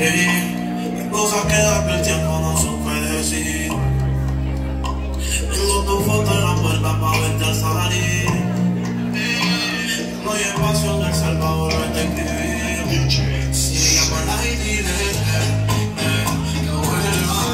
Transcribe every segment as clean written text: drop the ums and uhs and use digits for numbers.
Hay cosas que darle el tiempo no supe decir. Tengo tu foto en la puerta pa' verte al salir. No hay espacio en el cel pa' volverte a escribir. Si llámala y dile que vuelva.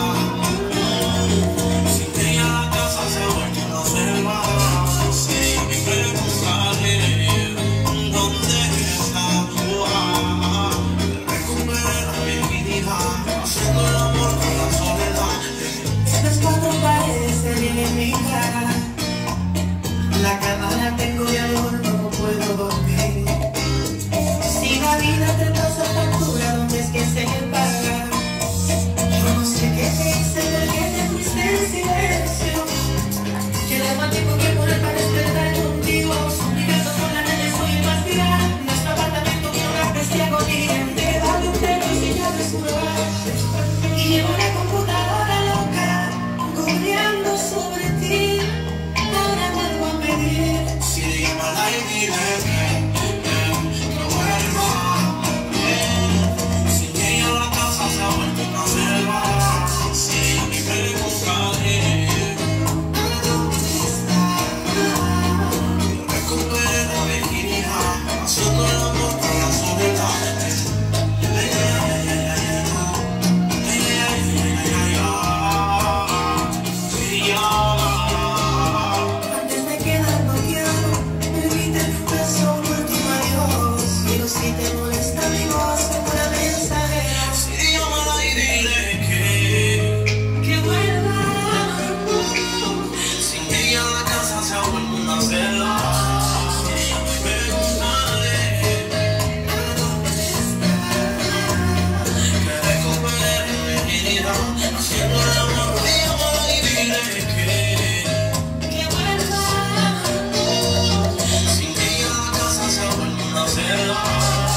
Sin ella la casa se ha vuelto una selva. Si mi preguntarle dónde está tu alma, recupera mi dignidad, haciendo el amor con la soledad. Estas cuatro paredes se vienen en mi cara. La cama la tengo de adorno, no puedo dormir. Si la vida te pasa factura, ¿dónde es que se paga? Yo no sé qué te hice, por qué te fuiste en silencio. Llevo más tiempo que por el para despertar contigo. Suplicando con la nena, soy el más viral. Nuestro apartamento quiero gastes y agonía. De darle un dedo y ya de su lugar. Y llevo una computadora loca, corriendo sobre ti. Ahora vuelvo a pedir. Si llámala y dile que vuelva. Sin ella la casa se ha vuelto una selva. Si mi preguntarle recupera la virginidad, haciendo el amor con la soledad. Antes de quedar bloqueado, permíteme un beso, un último adiós. Pero si te molesta mi voz, como una mensajera, Si llámala y dile que vuelva. sin ella la casa se ha vuelto una selva. Pregúntale que recupere mi virginidad, haciendo el amor. Llámala y dile Que vuelva. sin ella la casa se ha vuelto una selva.